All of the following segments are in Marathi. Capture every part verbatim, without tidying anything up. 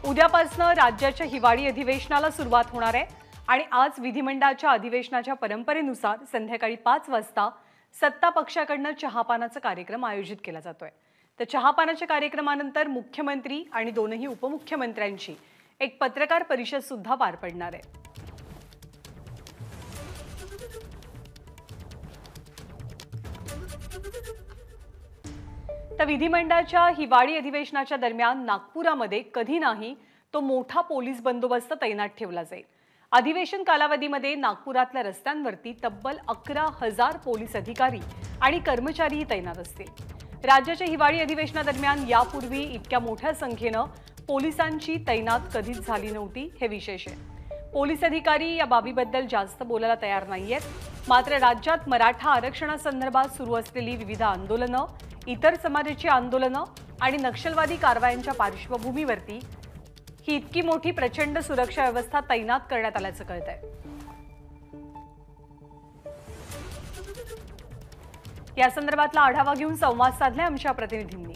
उद्यापासून राज्याच्या हिवाळी अधिवेशनाला सुरुवात होणार आहे आणि आज विधिमंडळाच्या अधिवेशनाच्या परंपरेनुसार संध्याकाळी पाच वाजता सत्ता पक्षाकडून चहापानाचा कार्यक्रम आयोजित केला जातोय। तर चहापानाच्या कार्यक्रमानंतर मुख्यमंत्री आणि दोनही उपमुख्यमंत्र्यांची एक पत्रकार परिषद सुद्धा पार पडणार आहे। तर विधिमंडळाच्या हिवाळी अधिवेशनाच्या दरम्यान नागपुरामध्ये कधी नाही तो मोठा पोलीस बंदोबस्त तैनात ठेवला जाईल। अधिवेशन कालावधीमध्ये नागपुरातल्या रस्त्यांवरती तब्बल अकरा हजार पोलीस अधिकारी आणि कर्मचारी तैनात असतील। राज्याच्या हिवाळी अधिवेशनादरम्यान यापूर्वी इतक्या मोठ्या संख्येने पोलिसांची तैनात कधीच झाली नव्हती, हे विशेष आहे। पोलीस अधिकारी या बाबीबद्दल जास्त बोलायला तयार नाहीयेत। मात्र राज्यात मराठा आरक्षणासंदर्भात सुरू असलेली विविध आंदोलनं, इतर समाजाची आंदोलनं आणि नक्षलवादी कारवायांच्या पार्श्वभूमीवरती ही इतकी मोठी प्रचंड सुरक्षा व्यवस्था तैनात करण्यात आल्याचं कळतंय। या संदर्भातला आढावा घेऊन संवाद साधलाय आमच्या प्रतिनिधींनी।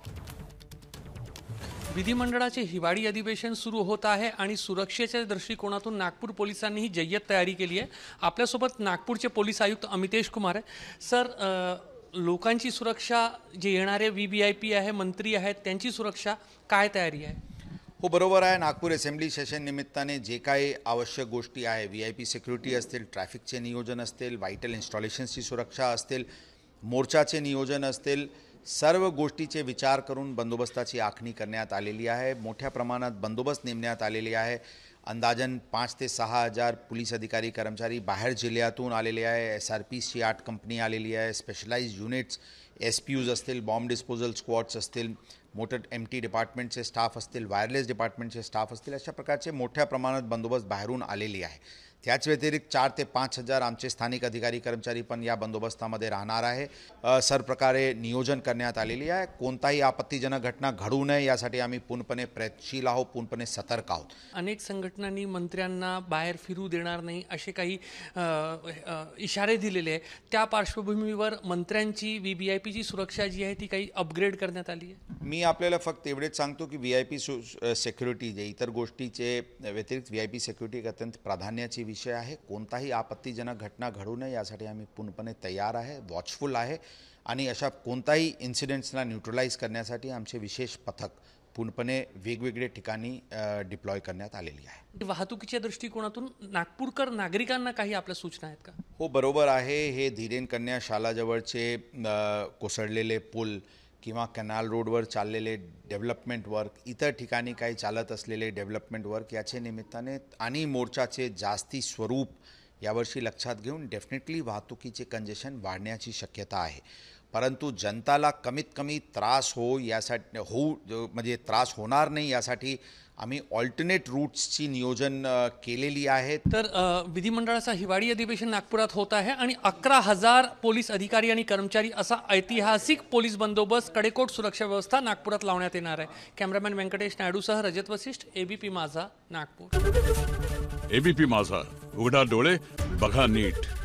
विधिमंडळाचे हिवाळी अधिवेशन सुरू होत आहे आणि सुरक्षेच्या दृष्टिकोनातून नागपूर पोलिसांनीही जय्यत तयारी केली आहे। आपल्यासोबत नागपूरचे पोलीस आयुक्त अमितेश कुमार आहे। सर, लोकांची सुरक्षा, जे येणारे व्ही व्ही आय पी आहे, मंत्री आहेत, त्यांची सुरक्षा काय तयारी आहे? हो, बरोबर आहे। नागपूर असेंब्ली सेशन निमित्ताने जे काही आवश्यक गोष्टी आहे, व्ही आय पी सिक्युरिटी असतील, ट्रॅफिकचे नियोजन असतील, व्हायटल इन्स्टॉलेशन्सची सुरक्षा असतील, मोर्चाचे नियोजन असतील, सर्व गोष्टीचे विचार करून बंदोबस्ताची आखणी करण्यात आलेली आहे। मोठ्या प्रमाणात बंदोबस्त नेमण्यात आलेली आहे। अंदाजन पाच ते सहा हजार पोलीस अधिकारी कर्मचारी बाहेर जिल्ह्यातून आलेले आहे। एस आर पीची आठ कंपनी आलेली आहे। स्पेशलाइज्ड युनिट्स, एस पी यूज असतील, बॉम्ब डिस्पोजल स्क्वॉड्स असतील, मोटर एम टी डिपार्टमेंटचे स्टाफ असतील, वायरलेस डिपार्टमेंटचे स्टाफ असतील, अशा प्रकारचे मोठ्या प्रमाणात बंदोबस्त बाहेरून आलेली आहे। त्याच व्यतिरिक्त चार ते पाच हजार आमचे स्थानिक अधिकारी कर्मचारी पण या बंदोबस्तामध्ये राहणार आहे। सर्व प्रकारे नियोजन करण्यात आलेली आहे। कोणताही आपत्तीजनक घटना घडू नये यासाठी आम्ही पूर्णपणे प्रयत्नशील आहोत, पूर्णपणे सतर्क आहोत। अनेक संघटनांनी मंत्र्यांना बाहेर फिरू देणार नाही असे काही इशारे दिलेले आहे। त्या पार्श्वभूमीवर मंत्र्यांची व्ही व्ही आय पीची सुरक्षा जी आहे ती काही अपग्रेड करण्यात आली आहे। मी आपल्याला फक्त एवढेच सांगतो की व्ही आय पी सिक्युरिटी जे इतर गोष्टीचे व्यतिरिक्त व्ही आय पी सिक्युरिटी एक अत्यंत प्राधान्याची विषय आहे। कोणताही आपत्तीजनक घटना घडू नये यासाठी आम्ही पूर्णपणे तयार आहे, वॉचफुल आहे आणि अशा कोणताही इन्सिडेंट्सला न्यूट्रलाइज करण्यासाठी आमचे विशेष पथक पूर्णपणे वेगवेगळे ठिकाणी डिप्लॉय करण्यात आलेली आहे। वाहतुकीच्या दृष्टिकोनातून नागपूरकर नागरिकांना काही आपल्या सूचना आहेत का? हो, बरोबर आहे। हे धीरेन कन्या शालाजवळचे कोसळलेले पूल किंवा कॅनाल रोडवर चाललेले डेव्हलपमेंट वर्क, इतर ठिकाणी काही चालत असलेले डेव्हलपमेंट वर्क, याचे निमित्ताने आणि मोर्चाचे जास्ती स्वरूप यावर्षी लक्षात घेऊन डेफिनेटली वाहतुकीचे कंजेशन वाढण्याची शक्यता आहे। परंतु जनताला कमीत कमी त्रास हो यासाठी होऊ म्हणजे त्रास होणार नाही यासाठी आम्ही ऑल्टरनेट रूट्सची नियोजन केलेली आहे। तर विधिमंडळाचा हिवाळी अधिवेशन नागपुरात होत आहे आणि अकरा हजार पोलीस अधिकारी आणि कर्मचारी असा ऐतिहासिक पोलीस बंदोबस्त, कडेकोट सुरक्षा व्यवस्था नागपुरात लावण्यात येणार आहे। कॅमेरामॅन व्यंकटेश नायडूसह रजत वशिष्ठ, एबीपी माझा, नागपूर। एबीपी माझा, उघडा डोळे बघा नीट।